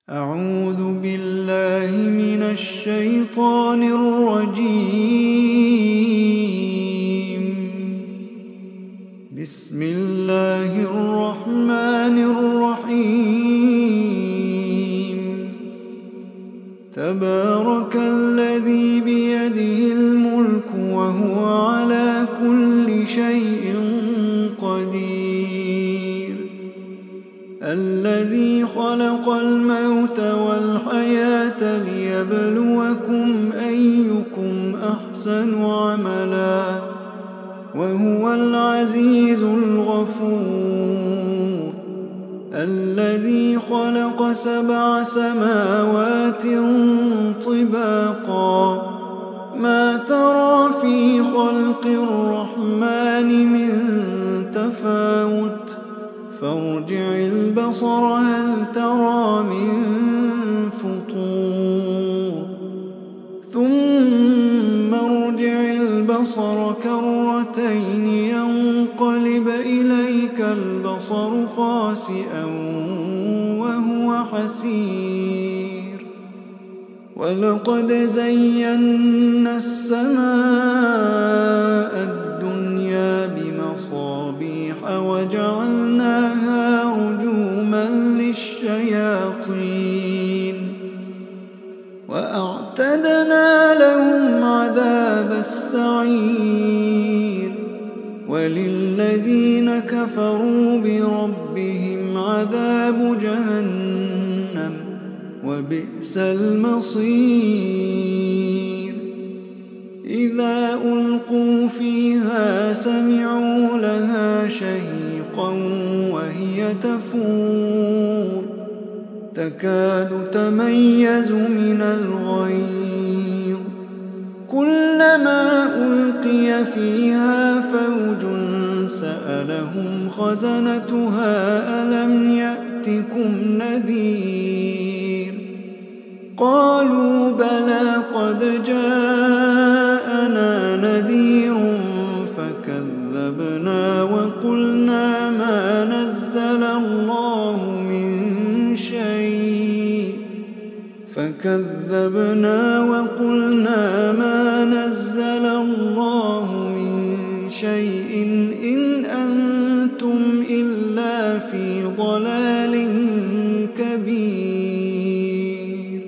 أعوذ بالله من الشيطان الرجيم. بسم الله الرحمن الرحيم. تبارك الذي بيده الملك وهو على كل شيء قدير. الذي خلق الموت والحياة ليبلوكم أيكم أحسن عملا وهو العزيز الغفور. الذي خلق 7 سماوات طباقا ما ترى في خلق الرحمن من تفاوت فارجع البصر هل ترى من فطور ثم ارجع البصر كرتين ينقلب إليك البصر خاسئا وهو حسير. ولقد زينا السماء الدنيا بمصابيح وجعلناها رجوما للشياطين وأعتدنا لهم عذاب السعير. وللذين كفروا بربهم عذاب جهنم وبئس المصير. إذا ألقوا فيها سمعوا لها شهيقا وهي تفور تكاد تميز من الغيظ. كلما ألقي فيها فوج سألهم خزنتها ألم يأتكم نذير. قالوا بلى قد جاءنا نذير فكذبنا وقلنا ما نزل الله من شيء إن أنتم إلا في ضلال كبير.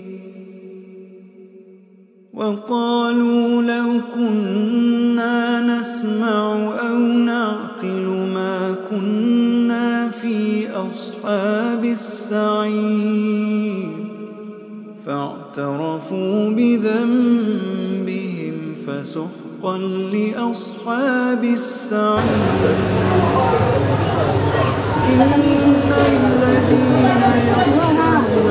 وقالوا لو كنا نسمع أو نعقل ما كنا في أصحاب السعير. فاعترفوا بذنبهم فسحقا لأصحاب السعير. إن الذين يخشون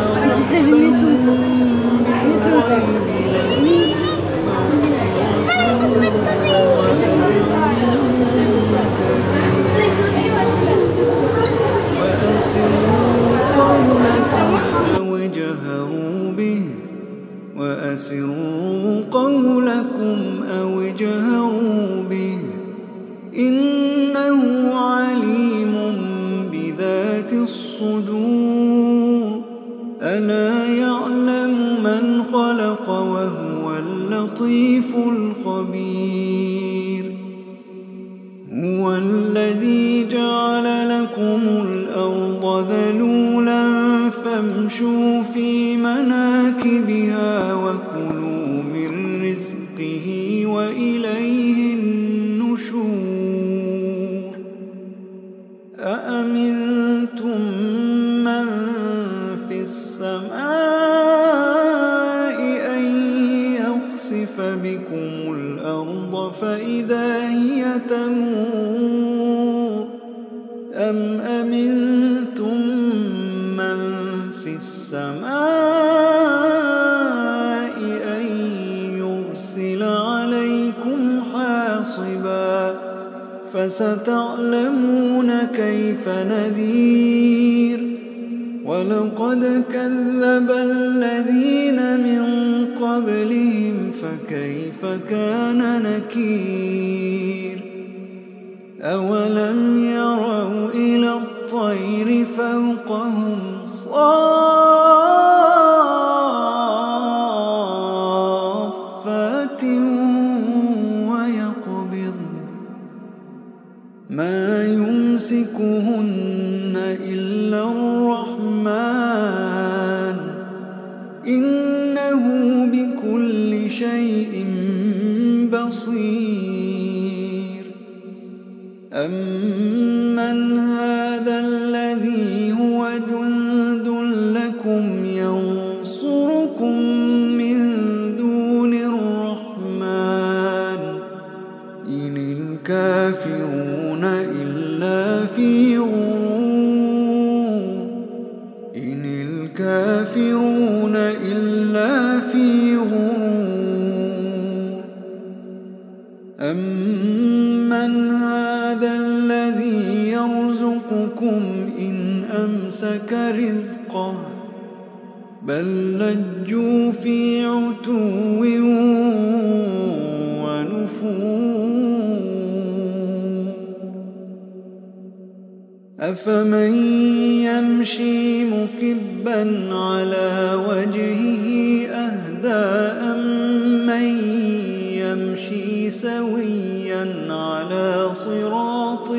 وأسروا قولكم أو اجهروا به إنه عليم بذات الصدور. ألا يعلم من خلق وهو اللطيف الخبير. هو الذي جعل لكم الأرض ذلولا فامشوا في مناكبها وكلوا من رزقه وإليه النشور. أأمنتم من في السماء أن يخسف بكم الأرض فإذا هي تمور أم أمنتم من في السماء أن يرسل عليكم حاصبا فستعلمون كيف نذير. ولقد كذب الذين من قبلهم فكيف كان نكير. أولم يروا إلى الطير فوقهم صافات شيء بصير. أمن هذا الذي هو جند لكم ينصركم من دون الرحمن إن الكافرون إلا في غرور. إن الكافرون إلا في غرور. أمن هذا الذي يرزقكم إن أمسك رزقه بل لجوا في عتو ونفور. أفمن يمشي مكبا على وجهه أهدى أمن يمشي سويا على صراط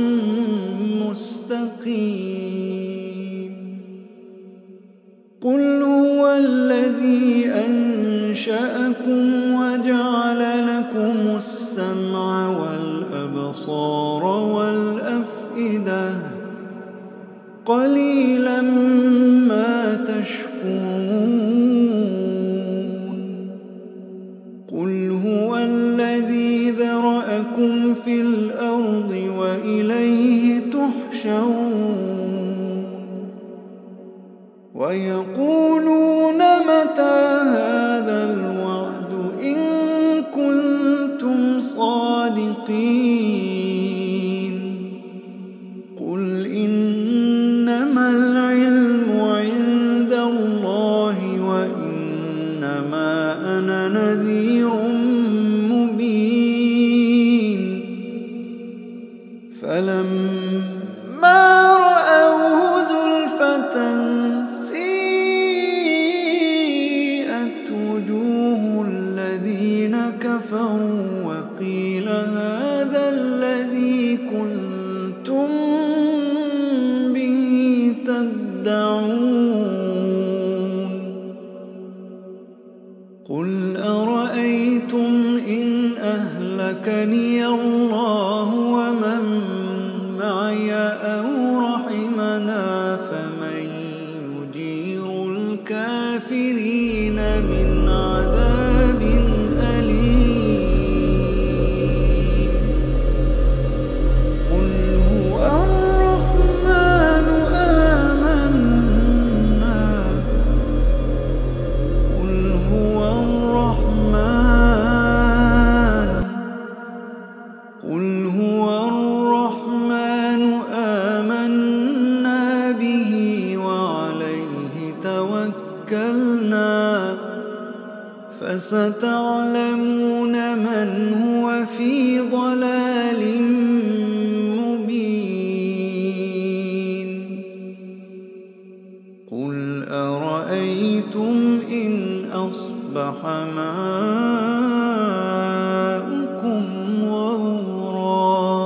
مستقيم. قل هو الذي أنشأكم وجعل لكم السمع والأبصار والأفئدة قليلا ما تشكرون. قل هو الذي ذرأكم في الأرض وإليه تحشرون. ويقولون متى هذا الوعد إن كنتم صادقين. قل إنما العلم عند الله وإنما أنا نذير مبين. فلما رأوه زلفة سيئت وجوه الذين كفروا وقيل هذا الذي كنتم به تدعون. قل أرأيتم إن أهلكني الله ومن معي أو رحمنا فمن يجير الكافرين من عذاب أليم. قل هو الرحمن آمنا. قل هو الرحمن. قل هو الرحمن آمنا به وعليه توكلنا فستعلمون من هو في ضلال مبين. قل أرأيتم إن أصبح ماؤكم غورا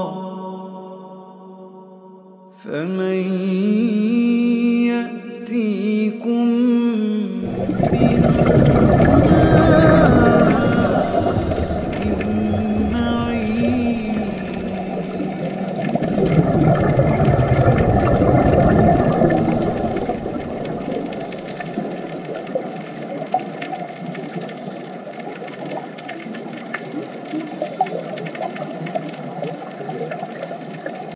فمن يأتيكم بماء